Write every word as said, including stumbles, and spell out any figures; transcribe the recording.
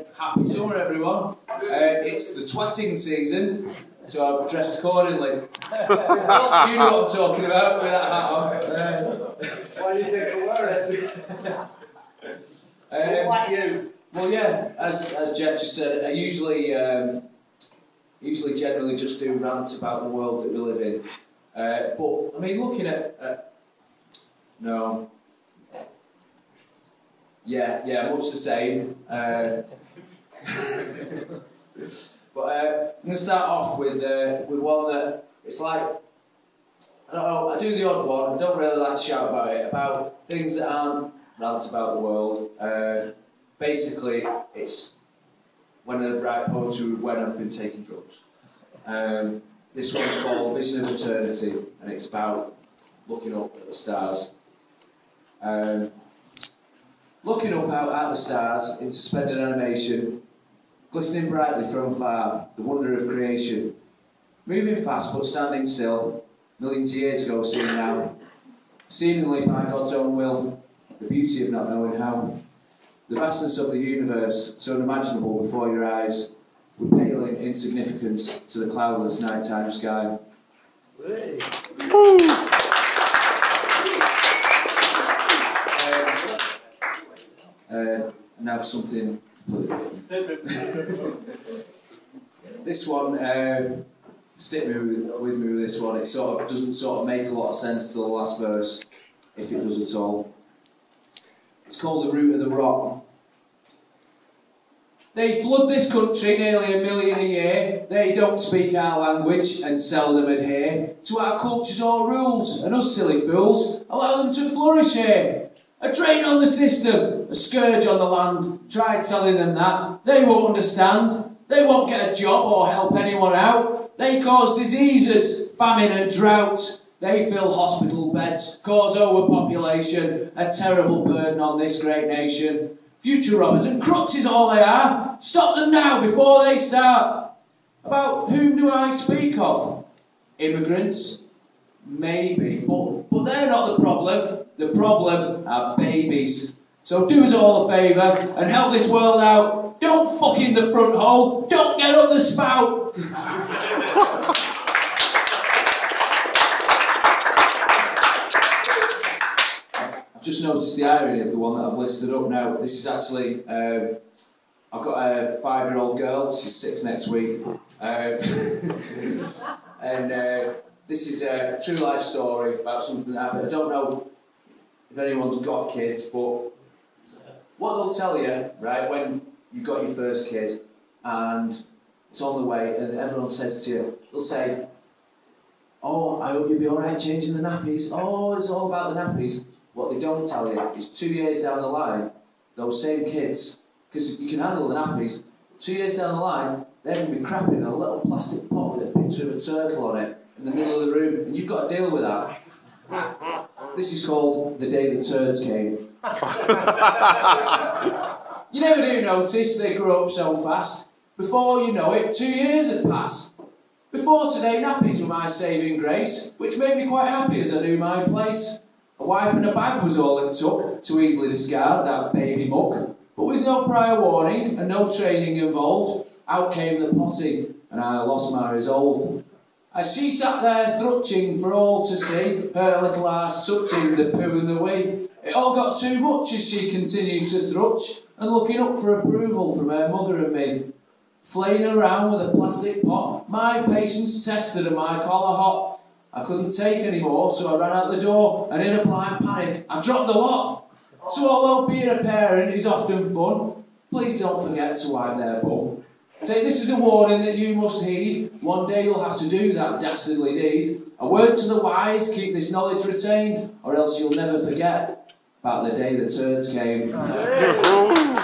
happy summer, everyone. Uh, it's the twatting season, so I've dressed accordingly. You know what I'm talking about with that hat on. Uh, Why do you think I wear it? um, like you. Well, yeah, as as Jeff just said, I usually um, usually generally just do rants about the world that we live in. Uh, but I mean, looking at, at no. Yeah, yeah, much the same. Uh, but uh, I'm going to start off with uh, with one that it's like, I don't know, I do the odd one, I don't really like to shout about it, about things that aren't rants about the world. Uh, basically, it's when I write poetry when I've been taking drugs. Um, this one's called Vision of Eternity, and it's about looking up at the stars. Um, Looking up out at the stars in suspended animation, glistening brightly from afar, the wonder of creation. Moving fast but standing still, millions of years ago seen now. Seemingly by God's own will, the beauty of not knowing how. The vastness of the universe, so unimaginable before your eyes, with pale insignificance to the cloudless nighttime sky. Hey. Uh, now for something completely different. This one, uh, stick me with, with me with this one. It sort of doesn't sort of make a lot of sense to the last verse, if it does at all. It's called The Root of the Rock. They flood this country nearly a million a year. They don't speak our language and seldom adhere to our cultures or rules, and us silly fools allow them to flourish here. A drain on the system, a scourge on the land. Try telling them that, they won't understand. They won't get a job or help anyone out. They cause diseases, famine and drought. They fill hospital beds, cause overpopulation, a terrible burden on this great nation. Future robbers and crooks is all they are. Stop them now before they start. About whom do I speak of? Immigrants? Maybe, but, but they're not the problem. The problem are babies. So do us all a favour and help this world out. Don't fuck in the front hole. Don't get up the spout. I've just noticed the irony of the one that I've listed up now. This is actually, um, I've got a five-year-old girl. She's six next week. Um, and uh, this is a true life story about something that happened. I don't know if anyone's got kids, but what they'll tell you, right, when you've got your first kid and it's on the way and everyone says to you, they'll say, oh, I hope you'll be alright changing the nappies. Oh, it's all about the nappies. What they don't tell you is two years down the line, those same kids, because you can handle the nappies, two years down the line, they're going to be crapping in a little plastic pot with a picture of a turtle on it in the middle of the room, and you've got to deal with that. This is called The Day the Turds Came. You never do notice they grow up so fast. Before you know it, two years had passed. Before today, nappies were my saving grace, which made me quite happy as I knew my place. A wipe and a bag was all it took to easily discard that baby muck. But with no prior warning and no training involved, out came the potty and I lost my resolve. As she sat there thrutching for all to see, her little arse tucked in the poo and the wee, it all got too much as she continued to thrutch and looking up for approval from her mother and me. Flaying around with a plastic pot, my patience tested and my collar hot. I couldn't take any more, so I ran out the door and in a blind panic, I dropped the lot. So although being a parent is often fun, please don't forget to wipe their bum. Take this as a warning that you must heed. One day you'll have to do that dastardly deed. A word to the wise, keep this knowledge retained, or else you'll never forget about the day the turds came.